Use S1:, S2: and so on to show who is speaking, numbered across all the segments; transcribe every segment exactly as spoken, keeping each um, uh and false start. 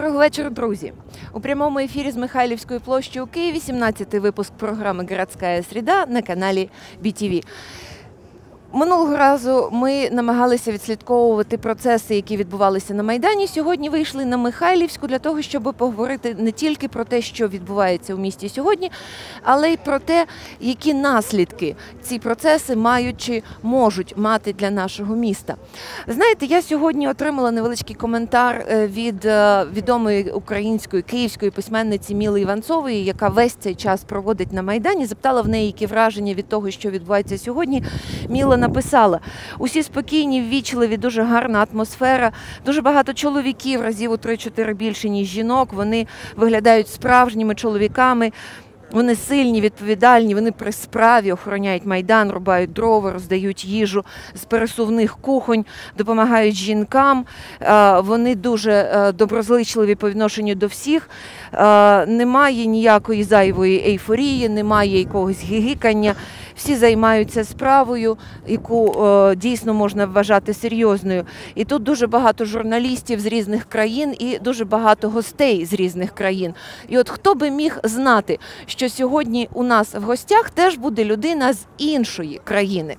S1: Доброго вечора, друзі! У прямому ефірі з Михайлівської площі у Києві сімнадцятий випуск програми «Городська среда» на каналі бі ті ві. Минулого разу ми намагалися відслідковувати процеси, які відбувалися на Майдані. Сьогодні вийшли на Михайлівську для того, щоб поговорити не тільки про те, що відбувається у місті сьогодні, але й про те, які наслідки ці процеси мають чи можуть мати для нашого міста. Знаєте, я сьогодні отримала невеличкий коментар від відомої української, київської письменниці Міли Іванцової, яка весь цей час проводить на Майдані. Запитала в неї, які враження від того, що відбувається сьогодні. Міла написала: усі спокійні, ввічливі, дуже гарна атмосфера, дуже багато чоловіків, разів у три-чотири більше, ніж жінок, вони виглядають справжніми чоловіками, вони сильні, відповідальні, вони при справі, охороняють Майдан, рубають дрова, роздають їжу з пересувних кухонь, допомагають жінкам, вони дуже доброзичливі по відношенню до всіх, немає ніякої зайвої ейфорії, немає якогось гігикання. Всі займаються справою, яку е, дійсно можна вважати серйозною. І тут дуже багато журналістів з різних країн і дуже багато гостей з різних країн. І от хто би міг знати, що сьогодні у нас в гостях теж буде людина з іншої країни.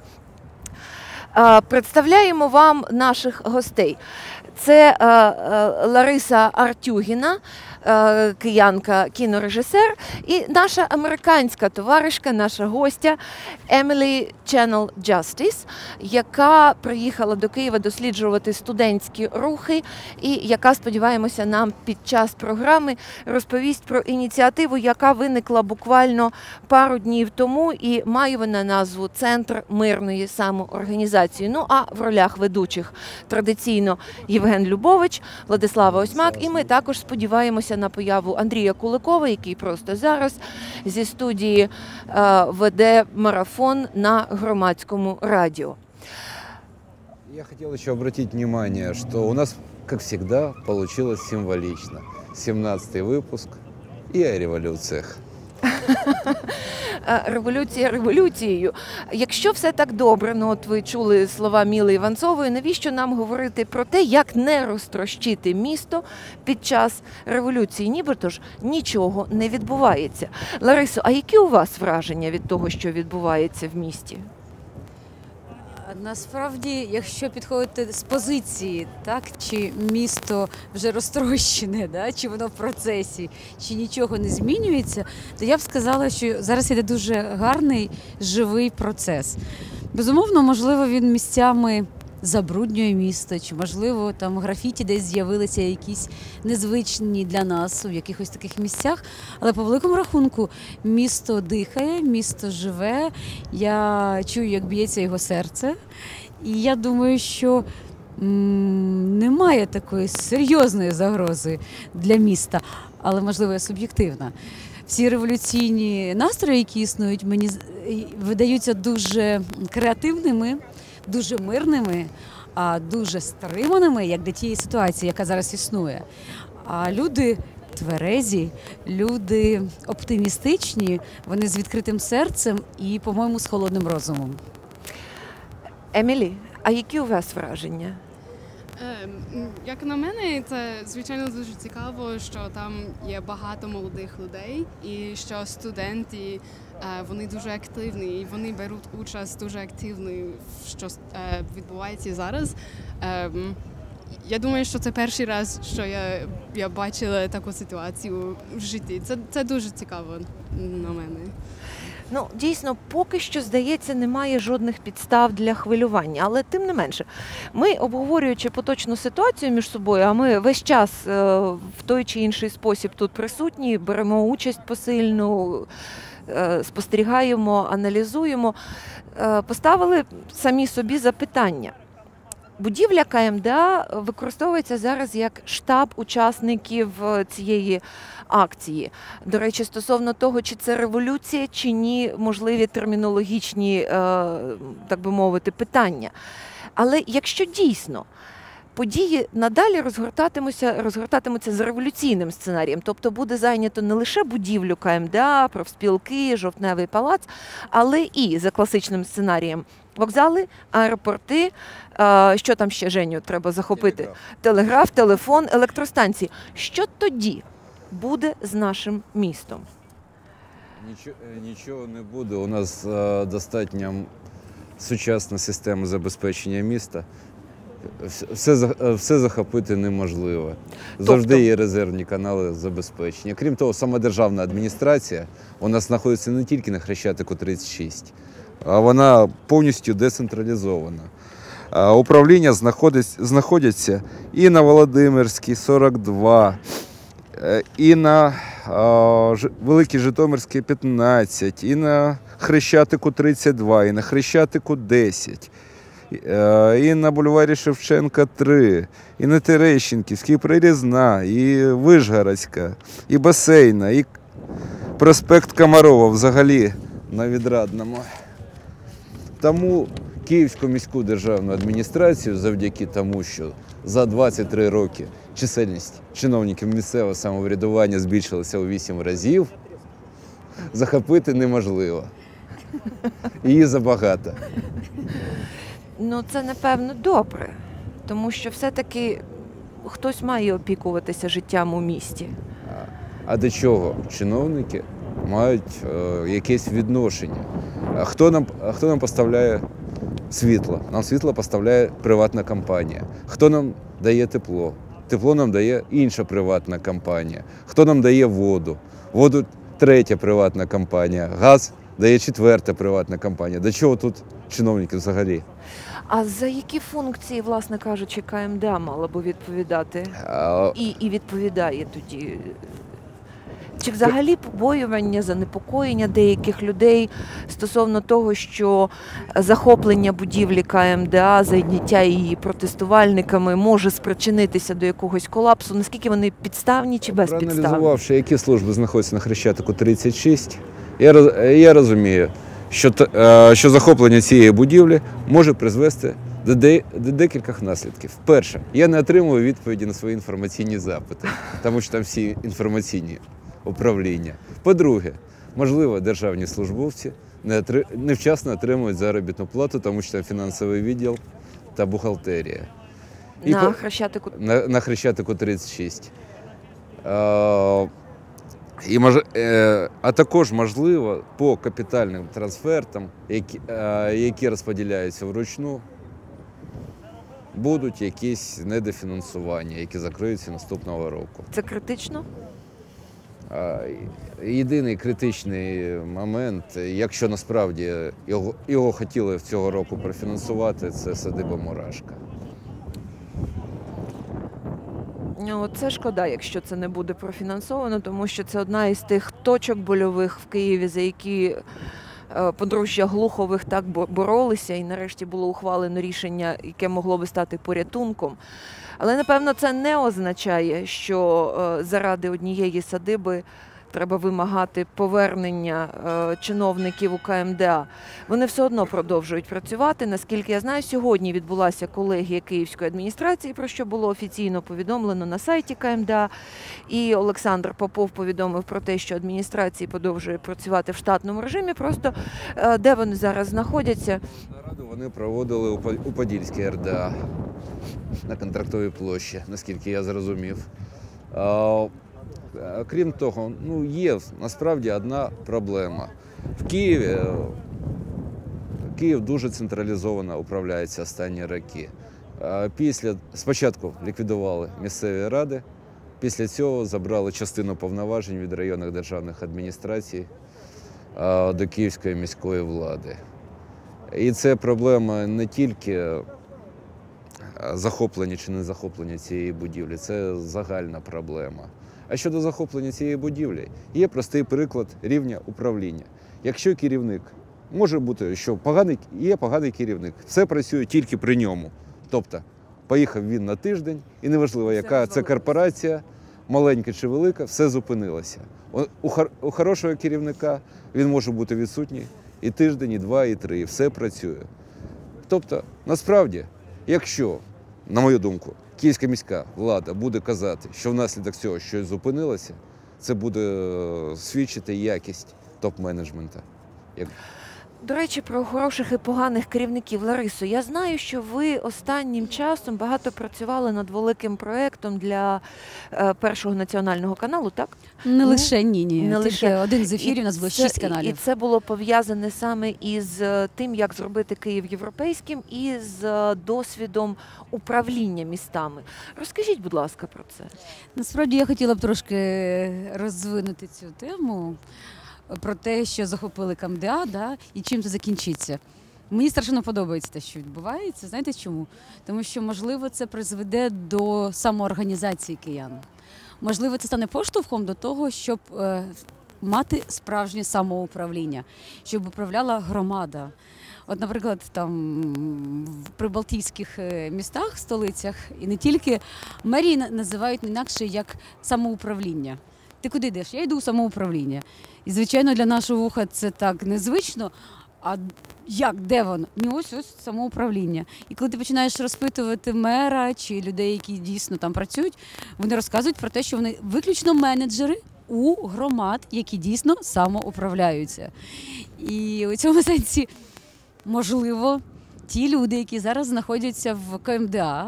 S1: Е, представляємо вам наших гостей. Це е, е, Лариса Артюгіна, е, киянка, кінорежисер, і наша американська товаришка, наша гостя Емілі Ченнел Джастіс, яка приїхала до Києва досліджувати студентські рухи і яка, сподіваємося, нам під час програми розповість про ініціативу, яка виникла буквально пару днів тому, і має вона назву «Центр мирної самоорганізації». Ну, а в ролях ведучих традиційно Євген Любович, Владислава Осьмак, і ми також сподіваємося на появу Андрія Куликова, який просто зараз зі студії е, веде марафон на громадському радіо.
S2: Я хотел еще обратить внимание, что у нас, как всегда, получилось символично. семнадцатый выпуск и о революциях.
S1: Революція революцією. Якщо все так добре, ну от ви чули слова Міли Іванцової, навіщо нам говорити про те, як не розтрощити місто під час революції? Нібито ж нічого не відбувається. Ларисо, а які у вас враження від того, що відбувається в місті?
S3: Насправді, якщо підходити з позиції, так, чи місто вже розтрощене, да, чи воно в процесі, чи нічого не змінюється, то я б сказала, що зараз іде дуже гарний, живий процес. Безумовно, можливо, він місцями забруднює місто, чи, можливо, там графіті десь з'явилися якісь незвичні для нас у якихось таких місцях, але по великому рахунку місто дихає, місто живе, я чую, як б'ється його серце, і я думаю, що м- немає такої серйозної загрози для міста, але, можливо, я суб'єктивна. Всі революційні настрої, які існують, мені видаються дуже креативними, дуже мирними, а дуже стриманими, як для тієї ситуації, яка зараз існує. А люди тверезі, люди оптимістичні, вони з відкритим серцем і, по-моєму, з холодним розумом.
S1: Емілі, а які у вас враження?
S4: Як на мене, це, звичайно, дуже цікаво, що там є багато молодих людей і що студенти, вони дуже активні і вони беруть участь дуже активно, що відбувається зараз. Я думаю, що це перший раз, що я, я бачила таку ситуацію в житті. Це, це дуже цікаво на мене.
S1: Ну, дійсно, поки що, здається, немає жодних підстав для хвилювання. Але тим не менше, ми, обговорюючи поточну ситуацію між собою, а ми весь час в той чи інший спосіб тут присутні, беремо участь посильну, спостерігаємо, аналізуємо, поставили самі собі запитання. Будівля ка ем де а використовується зараз як штаб учасників цієї акції. До речі, стосовно того, чи це революція, чи ні, можливі термінологічні, так би мовити, питання. Але якщо дійсно події надалі розгортатимуться, розгортатимуться за революційним сценарієм. Тобто буде зайнято не лише будівлю Ка Ем Де А, профспілки, Жовтневий палац, але і за класичним сценарієм вокзали, аеропорти, е, що там ще, Женю, треба захопити?
S2: Телеграф.
S1: Телеграф, телефон, електростанції. Що тоді буде з нашим містом?
S2: Нічого, нічого не буде. У нас е, достатньо сучасна система забезпечення міста. Вс- Все, за- е, все захопити неможливо. Завжди
S1: Тобто?
S2: є резервні канали забезпечення. Крім того, сама державна адміністрація у нас знаходиться не тільки на Хрещатику тридцять шість, а вона повністю децентралізована. А управління знаходить- знаходяться і на Володимирській сорок два, е, і на а, Ж- Великій Житомирській п'ятнадцять, і на Хрещатику тридцять два, і на Хрещатику десять, е, і на бульварі Шевченка три, і на Терещенківській, і Прирізна, і Вишгородська, і Басейна, і проспект Комарова взагалі на Відрадному. Тому Київську міську державну адміністрацію, завдяки тому, що за двадцять три роки чисельність чиновників місцевого самоврядування збільшилася у вісім разів, захопити неможливо. Її забагато.
S1: Ну, це, напевно, добре, тому що все-таки хтось має опікуватися життям у місті.
S2: А до чого чиновники мають е, якесь відношення? А хто нам, а хто нам поставляє світло? Нам світло поставляє приватна компанія. Хто нам дає тепло? Тепло нам дає інша приватна компанія. Хто нам дає воду? Воду третя приватна компанія. Газ дає четверта приватна компанія. До чого тут чиновники взагалі?
S1: А за які функції, власне кажучи, Ка Ем Де А мала би відповідати?
S2: А,
S1: І, і відповідає тоді? Чи взагалі побоювання, занепокоєння деяких людей стосовно того, що захоплення будівлі Ка Ем Де А, зайняття її протестувальниками може спричинитися до якогось колапсу? Наскільки вони підставні чи безпідставні?
S2: Проаналізувавши, які служби знаходяться на Хрещатику тридцять шість, я, роз- я розумію, що, т- е, що захоплення цієї будівлі може призвести до, де, до декількох наслідків. Перше, я не отримую відповіді на свої інформаційні запити, тому що там всі інформаційні управління. По-друге, можливо, державні службовці не отри- невчасно отримують заробітну плату, тому що там фінансовий відділ та бухгалтерія. І
S1: На
S2: по-
S1: Хрещатику.
S2: на, на Хрещатику тридцять шість. Е, і мож, е, а також, можливо, по капітальним трансфертам, які, е, які розподіляються вручну, будуть якісь недофінансування, які закриються наступного року.
S1: Це критично?
S2: А, Єдиний критичний момент, якщо насправді його, його хотіли цього року профінансувати, це садиба Мурашка.
S1: Ну, це шкода, якщо це не буде профінансовано, тому що це одна із тих точок больових в Києві, за які е, подружжя Глухових так бо- боролися, і нарешті було ухвалено рішення, яке могло би стати порятунком. Але, напевно, це не означає, що е, заради однієї садиби треба вимагати повернення е, чиновників у Ка Ем Де А. Вони все одно продовжують працювати. Наскільки я знаю, сьогодні відбулася колегія Київської адміністрації, про що було офіційно повідомлено на сайті Ка Ем Де А. І Олександр Попов повідомив про те, що адміністрація продовжує працювати в штатному режимі. Просто е, де вони зараз знаходяться?
S2: Нараду вони проводили у По- у Подільській Ер Де А на Контрактовій площі, наскільки я зрозумів. А, а, Крім того, ну, є насправді одна проблема. В Києві е, Київ дуже централізовано управляється останні роки. А Після, спочатку ліквідували місцеві ради, після цього забрали частину повноважень від районних державних адміністрацій а, до Київської міської влади. І це проблема не тільки захоплення чи не захоплення цієї будівлі, це загальна проблема. А щодо захоплення цієї будівлі, є простий приклад рівня управління. Якщо керівник, може бути, що поганий, є поганий керівник, все працює тільки при ньому. Тобто, поїхав він на тиждень, і неважливо, яка це корпорація, маленька чи велика, все зупинилося. У, хор, у хорошого керівника він може бути відсутній і тиждень, і два, і три, і все працює. Тобто, насправді, якщо, на мою думку, київська міська влада буде казати, що внаслідок цього щось зупинилося, це буде е, свідчити якість топ-менеджменту. Як-
S1: До речі, про хороших і поганих керівників. Ларисо, я знаю, що ви останнім часом багато працювали над великим проєктом для е, першого національного каналу, так?
S3: Не
S1: Ну,
S3: лише ні, ні.
S1: не
S3: Тільки
S1: лише.
S3: один з ефірів, у нас було
S1: це-
S3: шість
S1: І
S3: каналів.
S1: це було пов'язане саме із е, тим, як зробити Київ європейським, і з е, досвідом управління містами. Розкажіть, будь ласка, про це.
S3: Насправді я хотіла б трошки розвинути цю тему про те, що захопили КМДА, да, і чим це закінчиться. Мені страшно подобається те, що відбувається. Знаєте чому? Тому що, можливо, це призведе до самоорганізації киян. Можливо, це стане поштовхом до того, щоб е, мати справжнє самоуправління, щоб управляла громада. От, наприклад, там в прибалтійських е, містах, столицях, і не тільки, мерії на- називають не інакше як самоуправління. Ти куди йдеш? Я йду у самоуправління. І, звичайно, для нашого вуха це так незвично. А як, де воно? Ні, ось ось самоуправління. І коли ти починаєш розпитувати мера чи людей, які дійсно там працюють, вони розказують про те, що вони виключно менеджери у громад, які дійсно самоуправляються. І у цьому сенсі, можливо, ті люди, які зараз знаходяться в КМДА,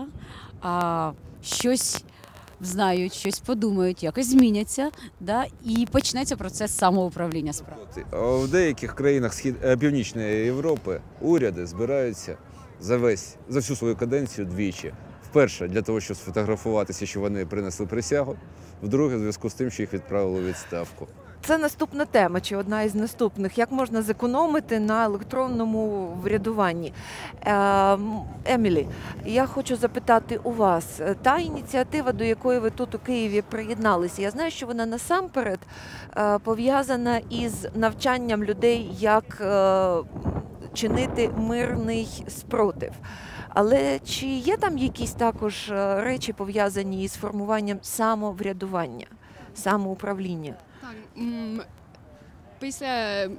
S3: а щось знають, щось подумають, якось зміняться, да, і почнеться процес самоуправління справ.
S2: А в деяких країнах Схід... е, Північної Європи уряди збираються за весь за всю свою каденцію двічі. Вперше для того, щоб сфотографуватися, що вони принесли присягу. Вдруге, в зв'язку з тим, що їх відправили у відставку.
S1: Це наступна тема, чи одна із наступних. Як можна зекономити на електронному врядуванні? Е, м, Емілі, я хочу запитати у вас, е, та ініціатива, до якої ви тут у Києві приєдналися, я знаю, що вона насамперед е, пов'язана із навчанням людей, як е, чинити мирний спротив. Але чи є там якісь також е, речі, пов'язані із формуванням самоврядування, самоуправління?
S4: Так, м, після, е,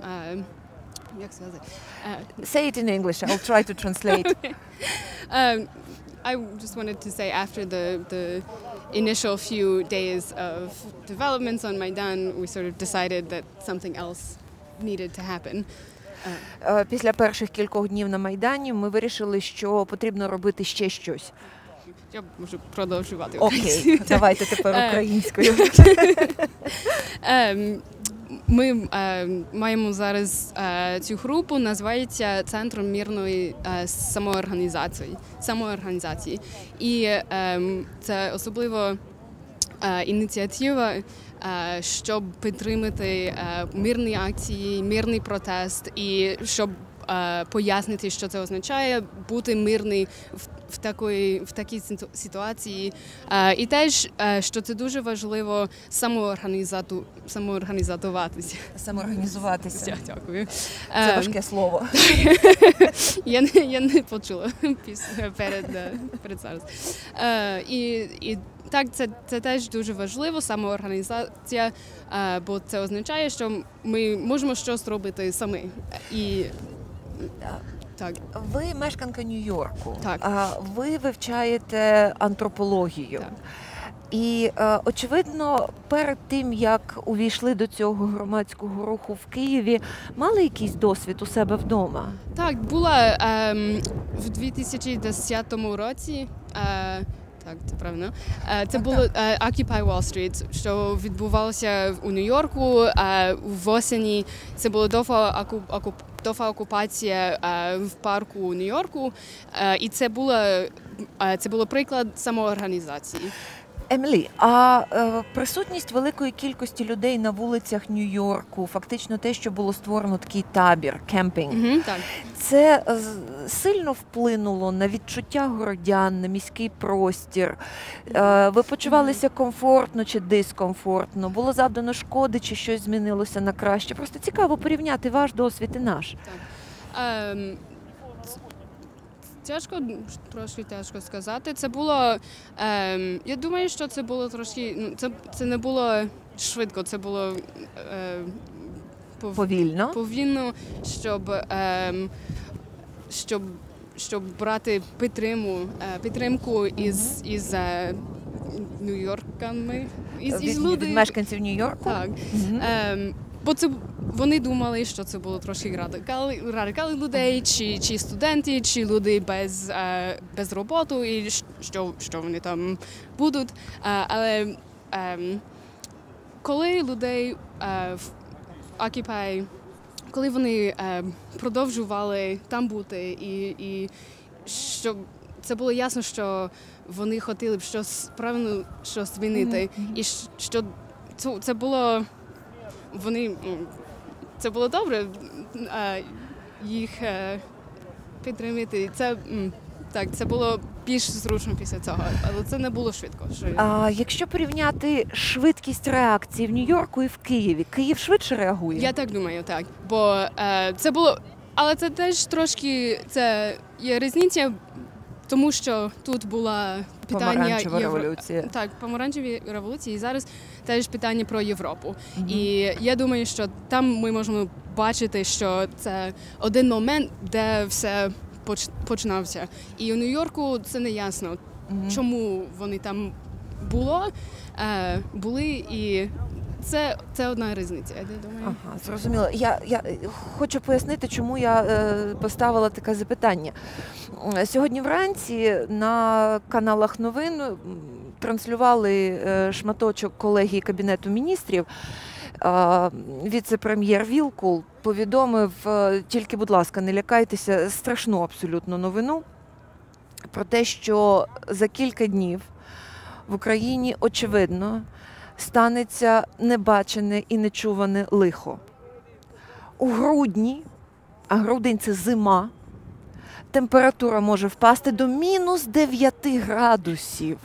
S4: як сказати, е,
S1: Say it in English. I'll try to translate.
S4: Um, I just wanted to say after the, the initial few days of developments on Maidan, we sort of decided that something else needed to happen.
S1: Е, Після перших кількох днів на Майдані ми вирішили, що потрібно робити ще щось.
S4: Я можу продовжувати.
S1: Окей, давайте тепер
S4: Е,
S1: українською.
S4: Ем, Ми е, маємо зараз е, цю групу, називається Центром мирної е, самоорганізації. самоорганізації. І е, це особливо е, ініціатива, е, щоб підтримати е, мирні акції, мирний протест і щоб е, пояснити, що це означає бути мирний в, в, такої, в такій ситу- ситуації. Е, і теж, е, що це дуже важливо самоорганізату, самоорганізуватися.
S1: Самоорганізуватися.
S4: Все, дякую.
S1: Це
S4: Е,
S1: важке слово.
S4: я, не, я не почула після, перед, е, перед зараз. Е, і, і так, це, це теж дуже важливо, самоорганізація, е, бо це означає, що ми можемо щось робити самі. І, так.
S1: Ви мешканка Нью-Йорку.
S4: Так.
S1: А ви вивчаєте антропологію.
S4: Так.
S1: І е, очевидно, перед тим як увійшли до цього громадського руху в Києві, мали якийсь досвід у себе вдома?
S4: Так, була ем, в дві тисячі десятому році. Е, так, це правильно. Е, це було е, Occupy Wall Street, що відбувалося у Нью-Йорку е, в осені. Це була довга оку, оку, довга окупація е, в парку у Нью-Йорку. Е, і це було, е, це було приклад самоорганізації.
S1: Емілі, а е, присутність великої кількості людей на вулицях Нью-Йорку, фактично те, що було створено такий табір, кемпінг,
S4: Угу, так.
S1: це е, з- сильно вплинуло на відчуття городян, на міський простір. Е, ви почувалися комфортно чи дискомфортно? Було завдано шкоди чи щось змінилося на краще? Просто цікаво порівняти ваш досвід і наш.
S4: Ем, ц- Тяжко, трошки тяжко сказати. Це було, ем, я думаю, що це було трошки, ну, це, це не було швидко, це було е, пов-
S1: Повільно.
S4: повільно, щоб, ем, щоб, щоб брати підтримку, е, підтримку із, із е, Нью-Йорками, із,
S1: Від,
S4: із
S1: від
S4: люди.
S1: мешканців Нью-Йорку?
S4: Так.
S1: Мгм.
S4: Ем, бо це вони думали, що це було трошки радикали, радикали людей, чи, чи студенти, чи люди без, е, без роботи, і що, що вони там будуть. Е, але ем, коли людей е, в Occupy, коли вони е, продовжували там бути, і, і щоб це було ясно, що вони хотіли б щось правильно щось змінити,
S1: Мгм.
S4: і що це, це було вони ну, це було добре е, їх е, підтримати. Це м, так, це було більш зручно після цього, але це не було швидко. Що...
S1: А якщо порівняти швидкість реакції в Нью-Йорку і в Києві, Київ швидше реагує?
S4: Я так думаю, так. Бо е, це було, але це теж трошки це є різниця, тому що тут була питання
S1: Помаранчева
S4: Євро...
S1: революція.
S4: Так, помаранчеві революції. І зараз теж питання про Європу.
S1: Мгм.
S4: І я думаю, що там ми можемо бачити, що це один момент, де все поч- починався. І у Нью-Йорку це не ясно,
S1: Мгм.
S4: чому вони там було, е, були, і це, це одна різниця, я думаю.
S1: Ага, зрозуміло. Я, я хочу пояснити, чому я е, поставила таке запитання. Е, Сьогодні вранці на каналах новин м, транслювали е, шматочок колегії Кабінету міністрів. Е, Віце-прем'єр Вілкул повідомив, е, тільки, будь ласка, не лякайтеся, страшну абсолютно новину про те, що за кілька днів в Україні, очевидно, станеться небачене і нечуване лихо. У грудні, а грудень – це зима, температура може впасти до мінус дев'яти градусів.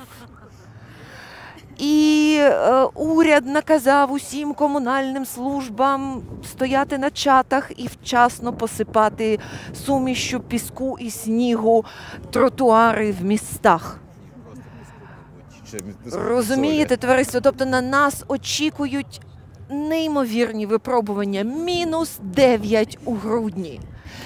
S1: І е, уряд наказав усім комунальним службам стояти на чатах і вчасно посипати сумішю піску і снігу тротуари в містах. Розумієте, товариство, тобто на нас очікують неймовірні випробування. Мінус дев'ять у грудні.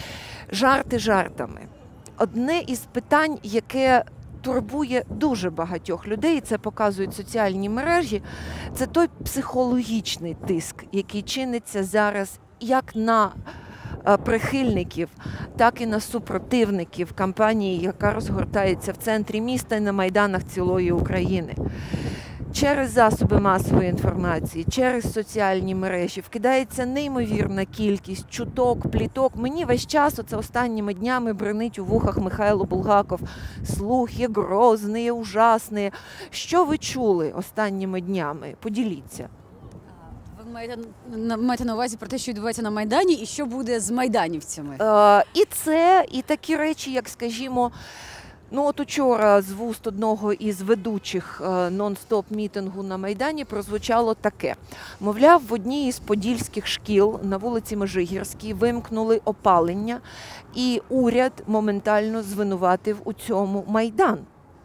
S1: Жарти жартами. Одне із питань, яке турбує дуже багатьох людей, і це показують соціальні мережі, це той психологічний тиск, який чиниться зараз як на е, прихильників, так і на супротивників кампанії, яка розгортається в центрі міста і на майданах цілої України. Через засоби масової інформації, через соціальні мережі вкидається неймовірна кількість чуток, пліток. Мені весь час, оце останніми днями, бренить у вухах Михайло Булгаков. Слухи грозні, ужасні. Що ви чули останніми днями? Поділіться.
S3: Ви маєте на, маєте на увазі про те, що відбувається на Майдані, і що буде з майданівцями?
S1: Е, і це, і такі речі, як, скажімо, ну от учора з вуст одного із ведучих е, нон-стоп мітингу на Майдані прозвучало таке. Мовляв, в одній із подільських шкіл на вулиці Межигірській вимкнули опалення, і уряд моментально звинуватив у цьому Майдан.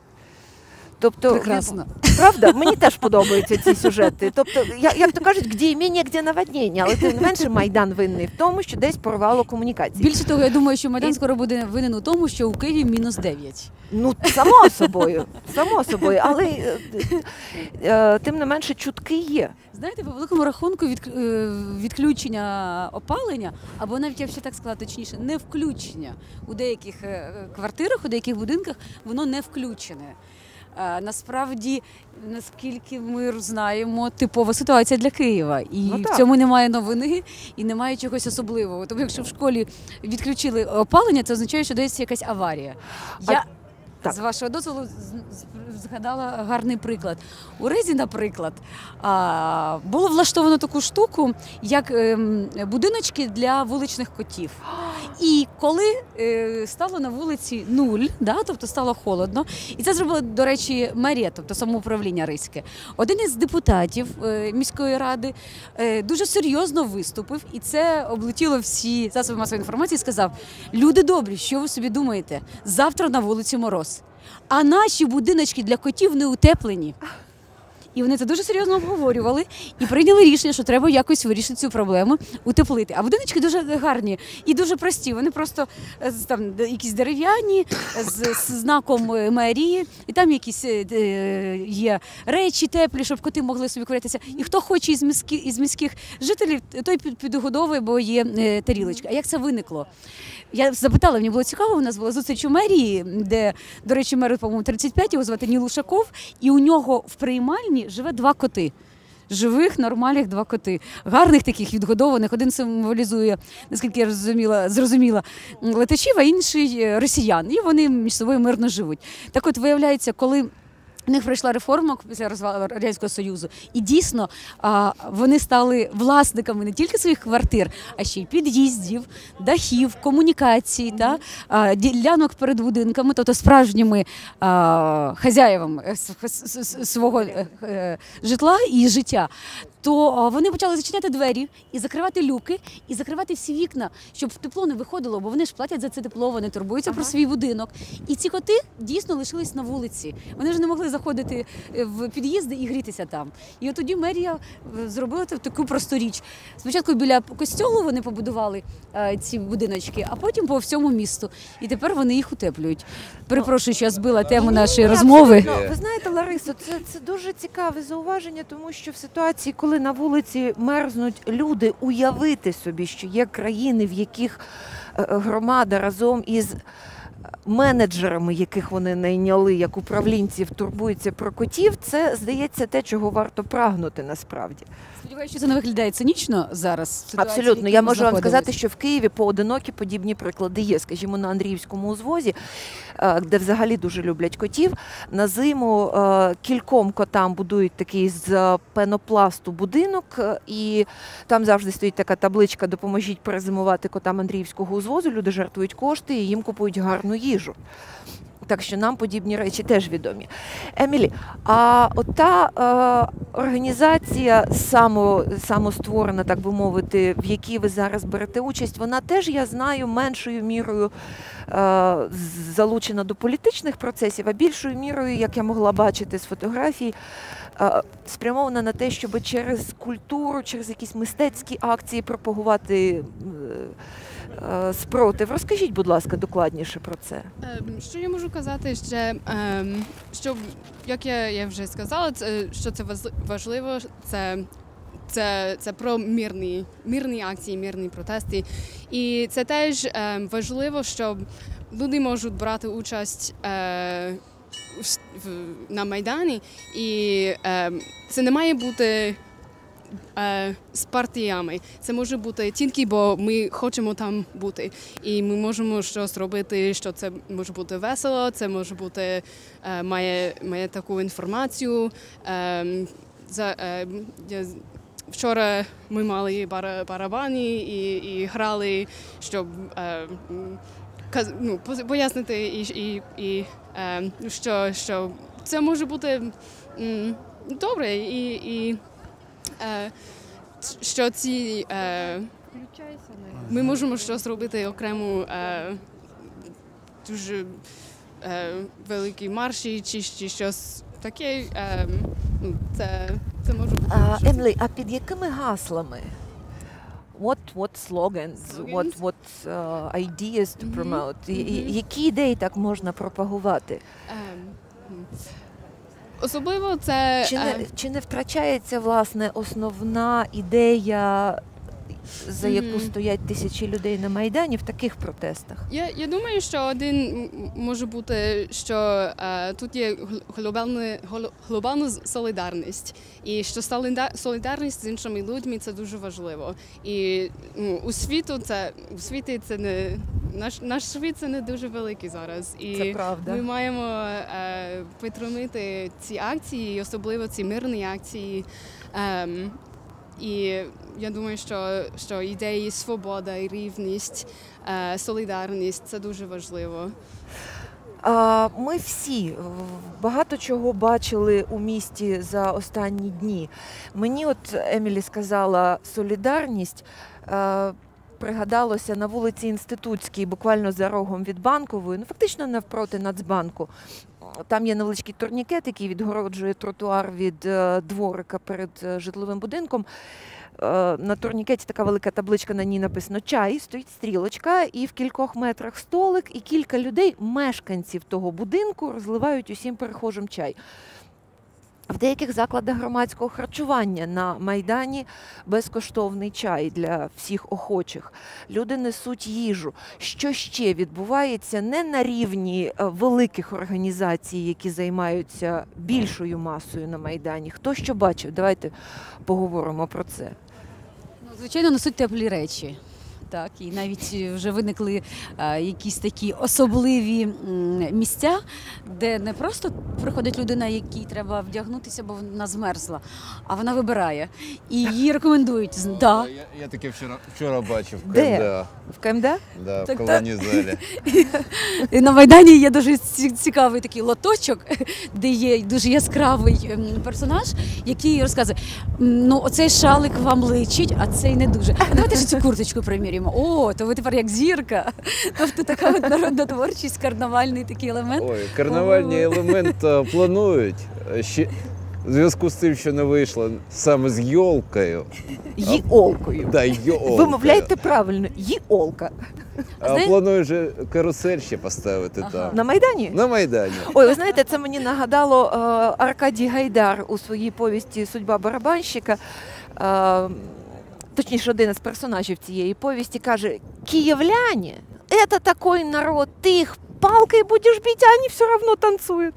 S1: Тобто,
S3: Прекрасно.
S1: правда, мені теж подобаються ці сюжети. Тобто, я- як то кажуть, где імення, где наводнення, але тим не менше Майдан винний в тому, що десь порвало комунікації.
S3: Більше того, я думаю, що Майдан
S1: І-
S3: скоро буде винен у тому, що у Києві мінус дев'ять.
S1: Ну, само собою, само собою, але е, е, тим не менше чутки є.
S3: Знаєте, по великому рахунку від, е, відключення опалення, або навіть, я б ще так сказала, точніше, не включення у деяких е, квартирах, у деяких будинках, воно не включене. Е, Насправді, наскільки ми знаємо, типова ситуація для Києва. І
S1: Ну,
S3: в
S1: так.
S3: цьому немає новини і немає чогось особливого. Тому якщо в школі відключили опалення, це означає, що десь якась аварія.
S1: А-
S3: Я
S1: так.
S3: з вашого дозволу з- з- згадала гарний приклад. У Ризі, наприклад, а, було влаштовано таку штуку, як ем, будиночки для вуличних котів. І коли е, стало на вулиці нуль, да, тобто стало холодно, і це зробила, до речі, мерія, тобто самоуправління Ризьке, один із депутатів е, міської ради е, дуже серйозно виступив, і це облетіло всі засоби масової інформації, і сказав: люди добрі, що ви собі думаєте? Завтра на вулиці мороз. А наші будиночки для котів не утеплені. І вони це дуже серйозно обговорювали і прийняли рішення, що треба якось вирішити цю проблему, утеплити. А будиночки дуже гарні і дуже прості. Вони просто там якісь дерев'яні з, з знаком мерії, і там якісь є речі теплі, щоб коти могли собі куритися. І хто хоче із міських, із міських жителів, той підгодовує, бо є тарілочка. А як це виникло? Я запитала, мені було цікаво, у нас була зустріч у мерії, де, до речі, меру, по-моєму, тридцять п'ять, його звати Ніл Ушаков, і у нього в приймальні живе два коти. Живих, нормальних два коти. Гарних таких, відгодованих. Один символізує, наскільки я зрозуміла, зрозуміла летачів, а інший росіян. І вони між собою мирно живуть. Так от, виявляється, коли у них пройшла реформа після розвалу Радянського Союзу, і дійсно а, вони стали власниками не тільки своїх квартир, а ще й під'їздів, дахів, комунікацій, mm-hmm. та, а, ділянок перед будинками, тобто справжніми а, хазяєвами свого е, житла і життя. То вони почали зачиняти двері і закривати люки, і закривати всі вікна, щоб тепло не виходило, бо вони ж платять за це тепло, вони турбуються ага. про свій будинок. І ці коти дійсно лишились на вулиці. Вони вже не могли заходити в під'їзди і грітися там. І от тоді мерія зробила таку просту річ. Спочатку біля костьолу вони побудували а, ці будиночки, а потім по всьому місту. І тепер вони їх утеплюють. Перепрошую, що я збила тему нашої розмови.
S1: Абсолютно. Ви знаєте, Ларисо, це, це дуже цікаве зауваження, тому що в ситуації, коли на вулиці мерзнуть люди, уявити собі, що є країни, в яких громада разом із менеджерами, яких вони найняли, як управлінців, турбуються про котів, це, здається, те, чого варто прагнути насправді.
S3: Сподіваюся, що це не виглядає цинічно зараз?
S1: Абсолютно. Я можу вам сказати, що в Києві поодинокі подібні приклади є. Скажімо, на Андріївському узвозі, де взагалі дуже люблять котів, на зиму кільком котам будують такий з пенопласту будинок, і там завжди стоїть така табличка «Допоможіть перезимувати котам Андріївського узвозу». Люди жертвують кошти і їм купують гарну їжу. Так що нам подібні речі теж відомі. Емілі, а ота е, організація само, самостворена, так би мовити, в якій ви зараз берете участь, вона теж, я знаю, меншою мірою е, залучена до політичних процесів, а більшою мірою, як я могла бачити з фотографій, е, спрямована на те, щоб через культуру, через якісь мистецькі акції пропагувати е, спротив. Розкажіть, будь ласка, докладніше про це.
S4: Що я можу казати ще, що, як я, я вже сказала, це, що це важливо, це, це, це про мирні, мирні акції, мирні протести. І це теж важливо, щоб люди можуть брати участь на Майдані, і це не має бути з партіями. Це може бути тільки, бо ми хочемо там бути. І ми можемо щось робити, що це може бути весело, це може бути, має, має таку інформацію. За, вчора ми мали барабани і, і грали, щоб ну, пояснити, і, і, і, що, що це може бути добре. І, і що ці е, ми можемо щось робити окремо е, дуже е, великі марші чи, чи щось таке. Е, ну, це, це може бути.
S1: А, Емілі, а під якими гаслами? What, what slogans, slogans? what, what uh, ideas to promote? Mm-hmm. Які ідеї так можна пропагувати? Um,
S4: Особливо це...
S1: Чи не, чи не втрачається, власне, основна ідея, за яку mm-hmm. стоять тисячі людей на Майдані в таких протестах?
S4: Я, я думаю, що один може бути, що е, тут є глобальна, глобальна солідарність. І що солідарність з іншими людьми – це дуже важливо. І ну, у світу це, у світі це не... Наш, наш світ це не дуже великий зараз. І
S1: це правда.
S4: Ми маємо е, підтримати ці акції, особливо ці мирні акції. Е, і я думаю, що, що ідеї свобода, рівність, е, солідарність – це дуже важливо.
S1: Ми всі багато чого бачили у місті за останні дні. Мені от Емілі сказала солідарність. Пригадалося на вулиці Інститутській, буквально за рогом від Банкової, ну фактично навпроти Нацбанку. там є невеличкий турнікет, який відгороджує тротуар від е, дворика перед е, житловим будинком. Е, На турнікеті така велика табличка, на ній написано «Чай», стоїть стрілочка, і в кількох метрах столик, і кілька людей, мешканців того будинку, розливають усім перехожим чай. В деяких закладах громадського харчування на Майдані безкоштовний чай для всіх охочих. Люди несуть їжу. Що ще відбувається не на рівні е, великих організацій, які займаються більшою масою на Майдані? Хто що бачив? Давайте поговоримо про це.
S3: Ну, звичайно, несуть теплі речі. Так, і навіть вже виникли а, якісь такі особливі м, місця, де не просто приходить людина, якій треба вдягнутися, бо вона змерзла, а вона вибирає. І їй рекомендують. З- Да.
S2: Я, я таке вчора, вчора бачив в
S1: Де?
S2: КМДА.
S1: В КМДА?
S2: Да,
S3: Так,
S2: в колонній залі.
S3: І на Майдані є дуже ці- цікавий такий лоточок, де є дуже яскравий ем, персонаж, який розказує: «М, ну оцей шалик вам личить, а цей не дуже. А давайте ж цю курточку приміряємо. О, то ви тепер як зірка». Тобто така от народна творчість, карнавальний такий елемент.
S2: Ой, карнавальний елемент е, планують. Е, Ще в зв'язку з тим, що не вийшло саме з йолкою.
S1: Їолкою.
S2: Да, йолкою.
S1: Вимовляйте правильно, їолка.
S2: А
S3: Знаєте-
S2: планують вже карусель ще поставити
S3: Ага.
S2: там.
S1: На Майдані?
S2: На Майдані.
S1: Ой, ви знаєте, це мені нагадало е, Аркадій Гайдар у своїй повісті «Судьба барабанщика». Е, точніше, один із персонажів цієї повісті каже: «Киевляне – это такой народ, ты их палкой будешь бить, а они все равно танцуют».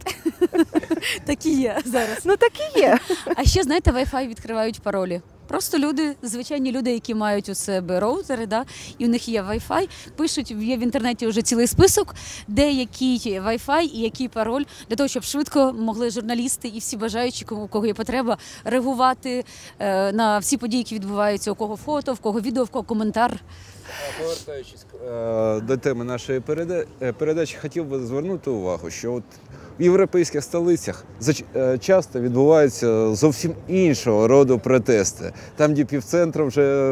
S3: Так і є зараз.
S1: Ну так і є.
S3: А ще, знаєте, Wi-Fi відкривають паролі. Просто люди, звичайні люди, які мають у себе роутери, да, і у них є Wi-Fi, пишуть, є в інтернеті вже цілий список, де який Wi-Fi і який пароль, для того, щоб швидко могли журналісти і всі бажаючі, кому- у кого є потреба, реагувати е, на всі події, які відбуваються, у кого фото, в кого відео, в кого коментар.
S2: Повертаючись е, до теми нашої переда- е, передачі, хотів би звернути увагу, що от в європейських столицях зач- е, часто відбуваються зовсім іншого роду протести. Там, де півцентру вже,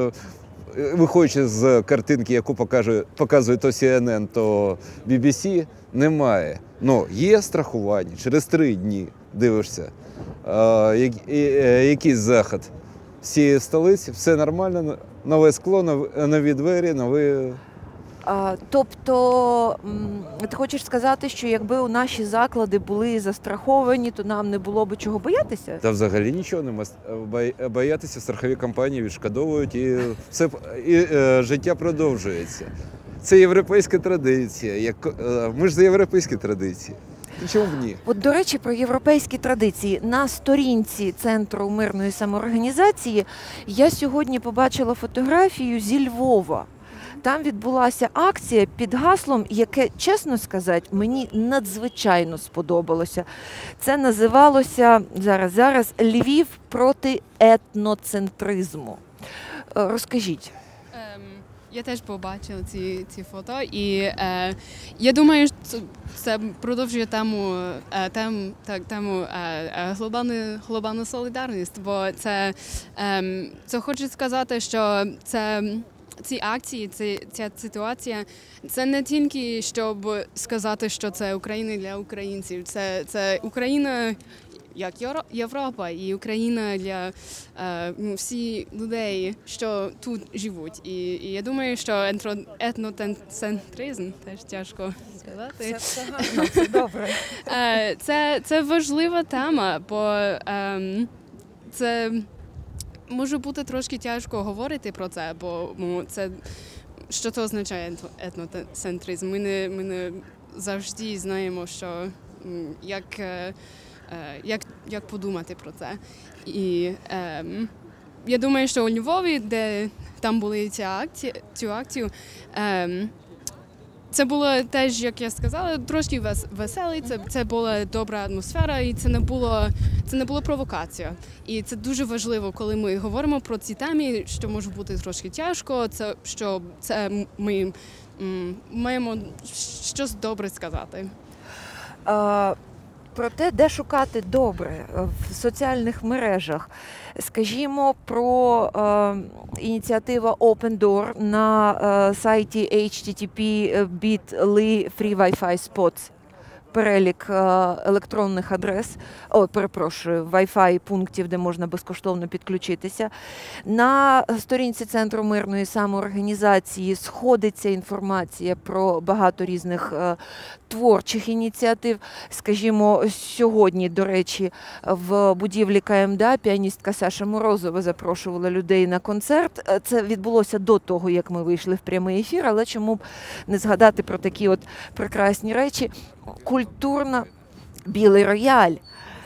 S2: е, виходячи з картинки, яку покаже, показує то Сі Ен Ен, то Бі Бі Сі, немає. Ну, є страхування, через три дні дивишся, е, як- і- е, якийсь захід всієї столиці, все нормально, нове скло, нов- нові двері, нові.
S1: А, тобто, м, ти хочеш сказати, що якби у наші заклади були застраховані, то нам не було б чого боятися?
S2: Та взагалі нічого нема. Бо- Боятися, страхові компанії відшкодовують і все і, е, життя продовжується. Це європейська традиція. Як, е, ми ж за європейські традиції. І чому б ні?
S1: От, до речі, про європейські традиції. На сторінці Центру мирної самоорганізації я сьогодні побачила фотографію зі Львова. Там відбулася акція під гаслом, яке, чесно сказати, мені надзвичайно сподобалося. Це називалося зараз, зараз «Львів проти етноцентризму». Е, Розкажіть.
S4: Ем, я теж побачила ці, ці фото, і е, я думаю, що це, це продовжує тему, е, тем, так, тему е, е, глобальну, глобальну солідарність, бо це, е, це хочу сказати, що це. Ці акції, ці, ця ситуація, це не тільки щоб сказати, що це Україна для українців, це, це Україна як Євро- Європа і Україна для е, ну, всіх людей, що тут живуть. І, і я думаю, що ентро- етноцентризм, теж тяжко сказати,
S1: Це добре.
S4: Е, це, це важлива тема, бо ем, це може бути трошки тяжко говорити про це, бо ну, це що це означає етно- етноцентризм. Ми не, ми не завжди знаємо, що м, як, е, е, як, як подумати про це. І ем, я думаю, що у Львові, де там були ці акції, цю акцію, ем, це було теж, як я сказала, трошки вес- веселий, це, це була добра атмосфера, і це не було, це не було провокація. І це дуже важливо, коли ми говоримо про ці теми, що може бути трошки тяжко, це, що це ми м, маємо щось добре сказати.
S1: А, про те, де шукати добре в соціальних мережах. Скажімо про е, ініціатива Open Door на е, сайті ейч ті ті пі біт точка ел ай Free Wi-Fi Spots. перелік е, електронних адрес, о, перепрошую, Wi-Fi пунктів, де можна безкоштовно підключитися. На сторінці Центру мирної самоорганізації сходиться інформація про багато різних е, творчих ініціатив. Скажімо, сьогодні, до речі, в будівлі ка ем де а піаністка Саша Морозова запрошувала людей на концерт. Е, Це відбулося до того, як ми вийшли в прямий ефір, але чому б не згадати про такі от прекрасні речі. Культурна білий рояль.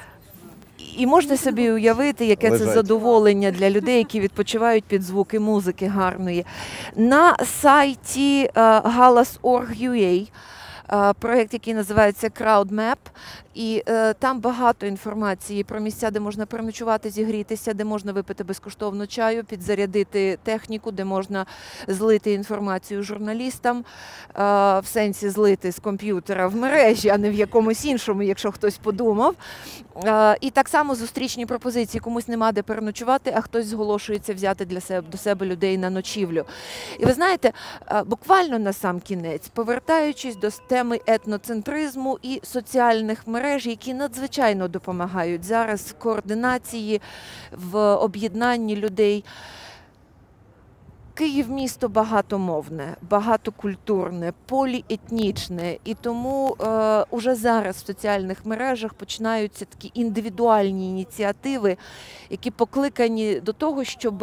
S1: І можна собі уявити, яке це
S2: Лежать.
S1: задоволення для людей, які відпочивають під звуки музики гарної. На сайті галас крапка орг крапка ю а проєкт, який називається CrowdMap, і е, там багато інформації про місця, де можна переночувати, зігрітися, де можна випити безкоштовно чаю, підзарядити техніку, де можна злити інформацію журналістам, е, в сенсі злити з комп'ютера в мережі, а не в якомусь іншому, якщо хтось подумав. Е, і так само зустрічні пропозиції. Комусь нема де переночувати, а хтось зголошується взяти для себе, до себе людей на ночівлю. І ви знаєте, е, буквально на сам кінець, повертаючись до теми етноцентризму і соціальних мереж, які надзвичайно допомагають зараз в координації, в об'єднанні людей. Київ – місто багатомовне, багатокультурне, поліетнічне, і тому е, уже зараз в соціальних мережах починаються такі індивідуальні ініціативи, які покликані до того, щоб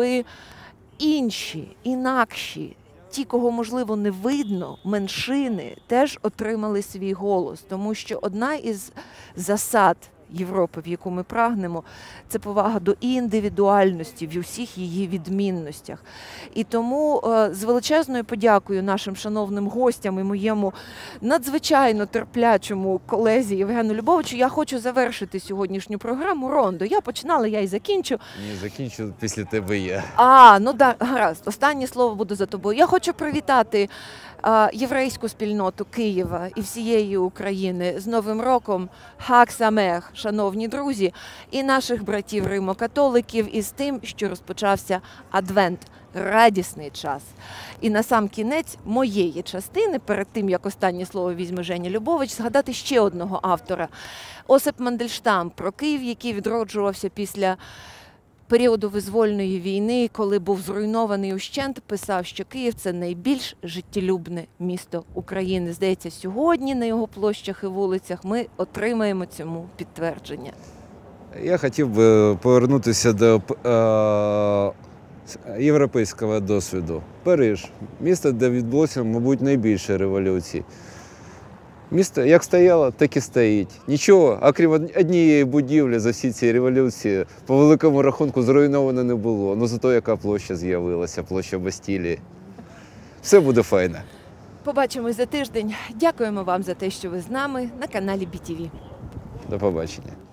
S1: інші, інакші, ті, кого, можливо, не видно, меншини, теж отримали свій голос. Тому що одна із засад Європи, в яку ми прагнемо, це повага до індивідуальності в усіх її відмінностях. І тому е, з величезною подякою нашим шановним гостям і моєму надзвичайно терплячому колезі Євгену Любовичу я хочу завершити сьогоднішню програму Рондо. Я починала, я і закінчу.
S2: Ні, закінчу після тебе я.
S1: А, ну да, гаразд. Останнє слово буде за тобою. Я хочу привітати а, єврейську спільноту Києва і всієї України з Новим роком. Хаг Самех, шановні друзі, і наших братів римо-католиків із тим, що розпочався Адвент. Радісний час. І на сам кінець моєї частини, перед тим, як останнє слово візьме Женя Любович, згадати ще одного автора. Осип Мандельштам про Київ, який відроджувався після періоду визвольної війни, коли був зруйнований ущент, писав, що Київ – це найбільш життєлюбне місто України. Здається, сьогодні на його площах і вулицях ми отримаємо цьому підтвердження.
S2: Я хотів би повернутися до е, європейського досвіду. Париж – місто, де відбулося, мабуть, найбільше революцій. Місто як стояло, так і стоїть. Нічого, окрім однієї будівлі за всі ці революції, по великому рахунку зруйновано не було. Ну зато яка площа з'явилася, площа Бастілії. Все буде файно.
S1: Побачимось за тиждень. Дякуємо вам за те, що ви з нами на каналі бі ті ві.
S2: До побачення.